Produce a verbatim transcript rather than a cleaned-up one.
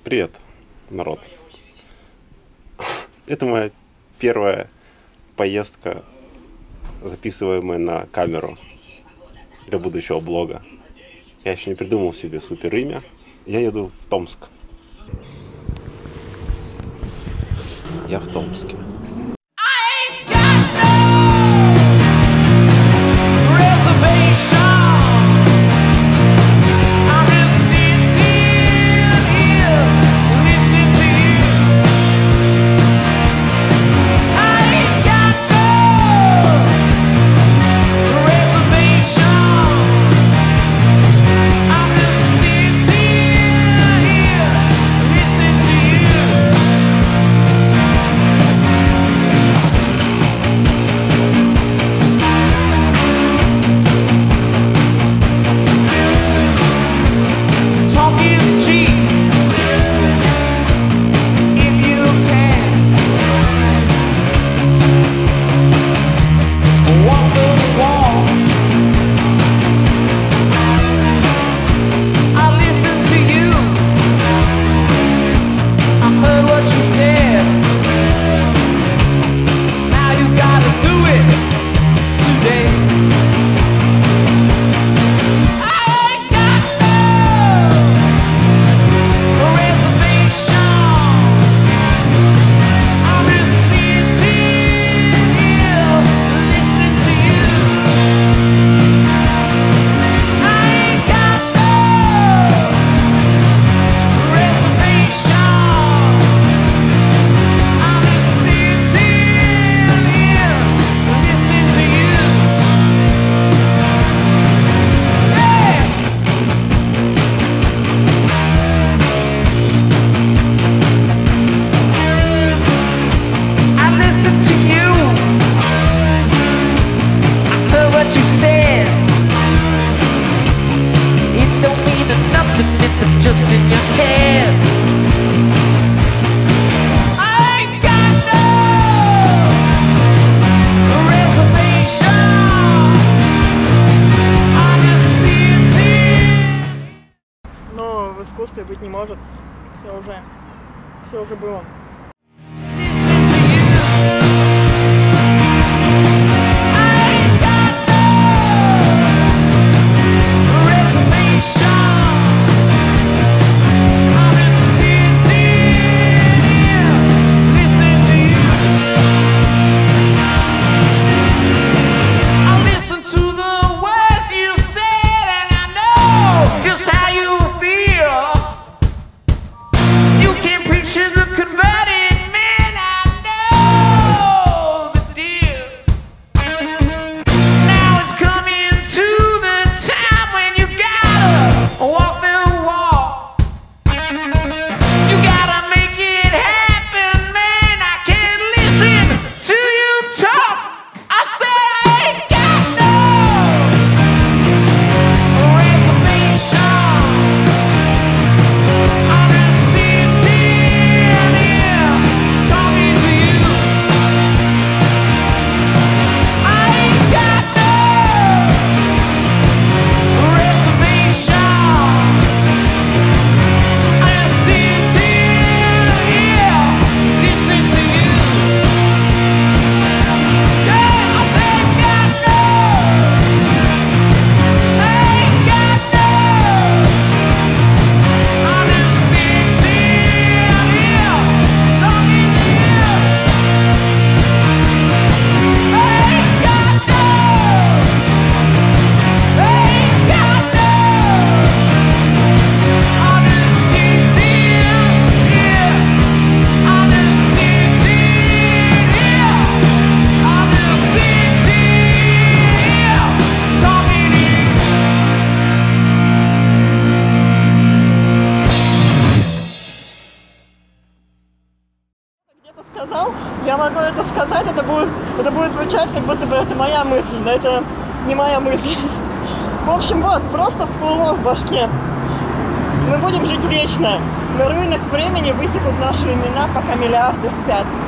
Привет, народ. Это моя первая поездка, записываемая на камеру для будущего блога. Я еще не придумал себе супер имя. Я еду в Томск. Я в Томске. Но в искусстве быть не может. Все уже, все уже было. Сказал, я могу это сказать, это будет, это будет звучать, как будто бы это моя мысль, но это не моя мысль. В общем, вот, просто всплыло в башке. Мы будем жить вечно. На руинах времени высекут наши имена, пока миллиарды спят.